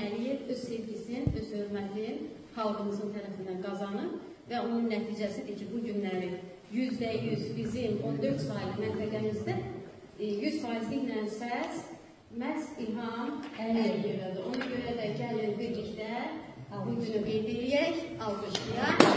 Əliyev öz sevgisini, öz hörmətini xalqımızın tərəfindən qazanır və onun nəticəsidir ki, bu günləri %100 bizim 14 saylı məntəqəmizdə 100%-liklə səs məhz İlham Əliyevədir. Ona görə də gəlin birlikdə bu günü qeyd edək, alqışlayaq.